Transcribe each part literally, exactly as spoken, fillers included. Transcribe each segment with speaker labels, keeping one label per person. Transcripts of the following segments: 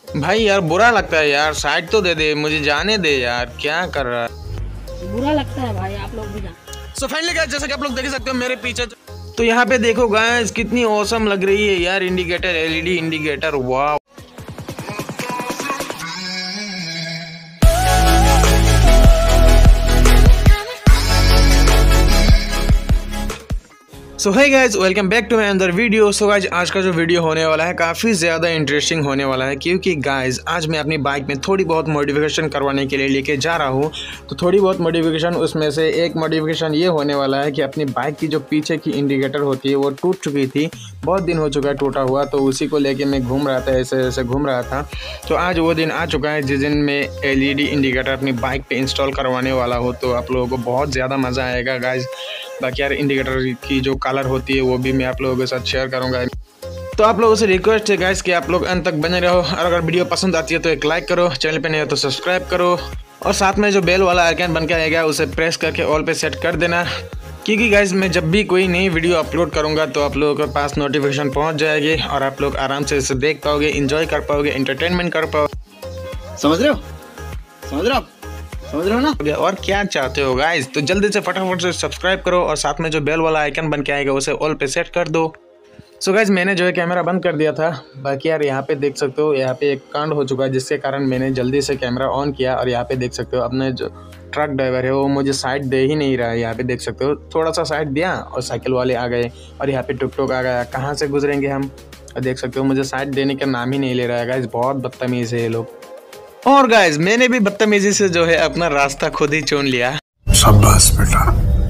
Speaker 1: भाई यार बुरा लगता है यार, साइड तो दे दे, मुझे जाने दे यार, क्या कर रहा है।
Speaker 2: बुरा लगता है भाई, आप लोग भी जान।
Speaker 1: सो फाइनली गाइस, जैसा कि आप लोग देख सकते हो मेरे पीछे, तो यहाँ पे देखो गाइस कितनी औसम लग रही है यार इंडिकेटर, एलईडी इंडिकेटर, वाह। So hey guys, welcome back to my another video. So guys, आज का जो वीडियो होने वाला है काफ़ी ज़्यादा इंटरेस्टिंग होने वाला है, क्योंकि गाइज आज मैं अपनी बाइक में थोड़ी बहुत मॉडिफिकेशन करवाने के लिए लेके जा रहा हूँ। तो थोड़ी बहुत मॉडिफिकेशन, उसमें से एक मॉडिफिकेशन ये होने वाला है कि अपनी बाइक की जो पीछे की इंडिकेटर होती है वो टूट चुकी थी, बहुत दिन हो चुका है टूटा हुआ, तो उसी को लेके मैं घूम रहा था, ऐसे ऐसे घूम रहा था। तो आज वो दिन आ चुका है जिस दिन मैं एल ई डी इंडिकेटर अपनी बाइक पे इंस्टॉल करवाने वाला हूँ। तो आप लोगों को बहुत ज़्यादा मज़ा आएगा गाइज। बाकी यार इंडिकेटर की जो कलर होती है वो भी मैं आप लोगों के साथ शेयर करूंगा। तो आप लोगों से रिक्वेस्ट है गाइस कि आप लोग अंत तक बने रहो, और अगर वीडियो पसंद आती है तो एक लाइक करो, चैनल पे नहीं हो तो सब्सक्राइब करो, और साथ में जो बेल वाला आइकन बन के आएगा उसे प्रेस करके ऑल पे सेट कर देना, क्योंकि गाइस मैं जब भी कोई नई वीडियो अपलोड करूंगा तो आप लोगों के पास नोटिफिकेशन पहुंच जाएगी और आप लोग आराम से इसे देख पाओगे, इंजॉय कर पाओगे, एंटरटेनमेंट कर पाओगे। समझ रहे हो समझ रहे हो समझ रहे हो ना। और क्या चाहते हो गाइस, तो जल्दी से फटाफट से सब्सक्राइब करो और साथ में जो बेल वाला आइकन बन के आएगा उसे ऑल पे सेट कर दो। सो गाइस, मैंने जो है कैमरा बंद कर दिया था। बाकी यार यहाँ पे देख सकते हो, यहाँ पे एक कांड हो चुका है जिसके कारण मैंने जल्दी से कैमरा ऑन किया, और यहाँ पे देख सकते हो अपने जो ट्रक ड्राइवर है वो मुझे साइड दे ही नहीं रहा है। यहाँ पे देख सकते हो थोड़ा सा साइड दिया और साइकिल वाले आ गए, और यहाँ पे टुक टुक आ गया। कहाँ से गुजरेंगे हम, और देख सकते हो मुझे साइड देने का नाम ही नहीं ले रहा है गाइस, बहुत बदतमीज़ है ये लोग। और गाइस मैंने भी बदतमीजी से जो है अपना रास्ता खुद ही चुन लिया।
Speaker 3: शाबाश बेटा।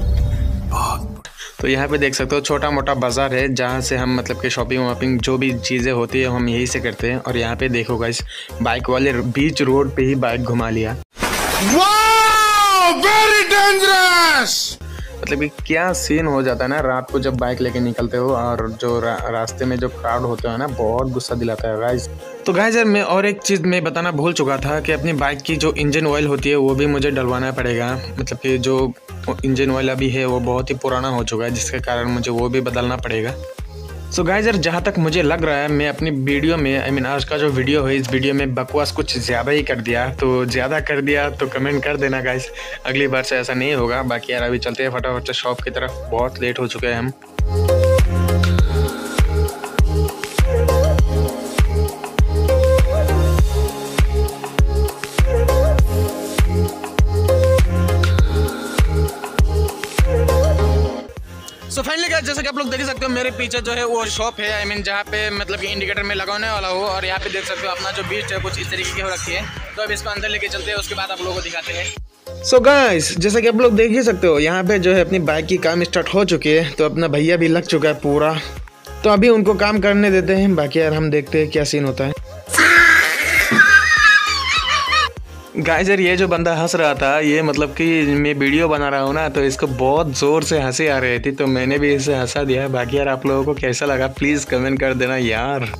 Speaker 1: तो यहाँ पे देख सकते हो छोटा मोटा बाजार है जहाँ से हम मतलब कि शॉपिंग वॉपिंग जो भी चीज़ें होती है हम यहीं से करते हैं। और यहाँ पे देखो गाइस, बाइक वाले बीच रोड पे ही बाइक घुमा लिया।
Speaker 3: Wow, very dangerous.
Speaker 1: मतलब कि क्या सीन हो जाता है ना रात को जब बाइक लेके निकलते हो, और जो रा, रास्ते में जो क्राउड होते हैं ना, बहुत गुस्सा दिलाता है गाइस। तो गाइस यार मैं और एक चीज़ मैं बताना भूल चुका था कि अपनी बाइक की जो इंजन ऑयल होती है वो भी मुझे डलवाना पड़ेगा। मतलब कि जो इंजन ऑयल अभी है वो बहुत ही पुराना हो चुका है, जिसके कारण मुझे वो भी बदलना पड़ेगा। सो गाइस यार जहाँ तक मुझे लग रहा है मैं अपनी वीडियो में, आई मीन आज का जो वीडियो है, इस वीडियो में बकवास कुछ ज़्यादा ही कर दिया। तो ज़्यादा कर दिया तो कमेंट कर देना गाइस, अगली बार से ऐसा नहीं होगा। बाकी यार अभी चलते हैं फटाफट से शॉप की तरफ, बहुत लेट हो चुके हैं हम। सो फाइनली गाइस, जैसा कि आप लोग देख सकते हो मेरे पीछे जो है वो शॉप है, आई मीन जहाँ पे मतलब कि इंडिकेटर में लगाने वाला हो। और यहाँ पे देख सकते हो अपना जो बीच है कुछ इस तरीके की हो रखी है। तो अब इसको अंदर लेके चलते हैं, उसके बाद आप लोगों को दिखाते हैं। सो गाइस जैसा कि आप लोग देख ही सकते हो यहाँ पे जो है अपनी बाइक की काम स्टार्ट हो चुकी है। तो अपना भैया भी लग चुका है पूरा, तो अभी उनको काम करने देते हैं। बाकी यार हम देखते हैं क्या सीन होता है। गाइस यार ये जो बंदा हंस रहा था, ये मतलब कि मैं वीडियो बना रहा हूँ ना, तो इसको बहुत ज़ोर से हंसी आ रही थी, तो मैंने भी इसे हंसा दिया। बाकी यार आप लोगों को कैसा लगा प्लीज़ कमेंट कर देना यार।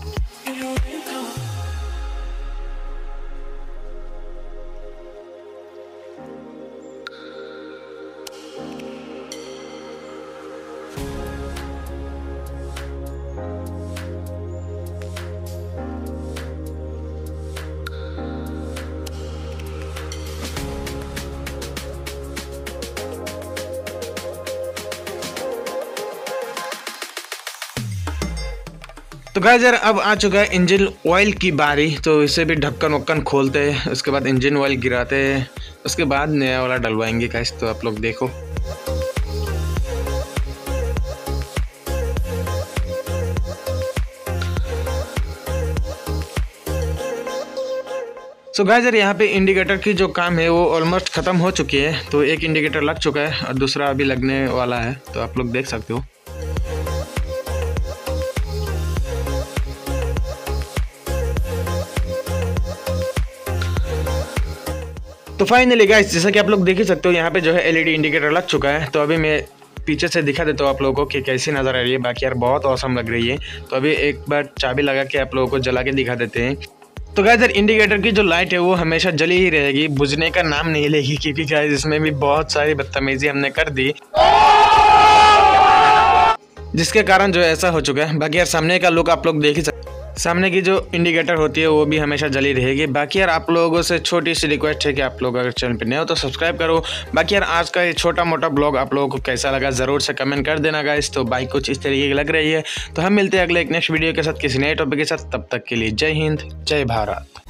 Speaker 1: तो गाइस यार अब आ चुका है इंजन ऑयल की बारी। तो इसे भी ढक्कन वक्कन खोलते हैं, उसके बाद इंजन ऑयल गिराते हैं, उसके बाद नया वाला डलवाएंगे गाइस। तो आप लोग देखो। सो गाइस यार यहाँ पे इंडिकेटर की जो काम है वो ऑलमोस्ट ख़त्म हो चुकी है। तो एक इंडिकेटर लग चुका है और दूसरा अभी लगने वाला है, तो आप लोग देख सकते हो। तो फाइनली गाइस जैसा कि आप लोग देख ही सकते हो यहाँ पे जो है एलईडी इंडिकेटर लग चुका है। तो अभी मैं पीछे से दिखा देता हूँ आप लोगों को कि कैसी नज़र आ रही है। बाकी यार बहुत औसम लग रही है। तो अभी एक बार चाबी लगा के आप लोगों को जला के दिखा देते हैं। तो गाइस यार इंडिकेटर की जो लाइट है वो हमेशा जली ही रहेगी, बुझने का नाम नहीं लेगी, क्योंकि गाइस इसमें भी बहुत सारी बदतमीजी हमने कर दी, जिसके कारण जो ऐसा हो चुका है। बाकी यार सामने का लुक आप लोग देख ही सकते। सामने की जो इंडिकेटर होती है वो भी हमेशा जली रहेगी। बाकी यार आप लोगों से छोटी सी रिक्वेस्ट है कि आप लोग अगर चैनल पर नए हो तो सब्सक्राइब करो। बाकी यार आज का ये छोटा मोटा ब्लॉग आप लोगों को कैसा लगा ज़रूर से कमेंट कर देना गाइस। तो बाइक कुछ इस तरीके की लग रही है। तो हम मिलते हैं अगले एक नेक्स्ट वीडियो के साथ किसी नए टॉपिक के साथ। तब तक के लिए जय हिंद, जय भारत।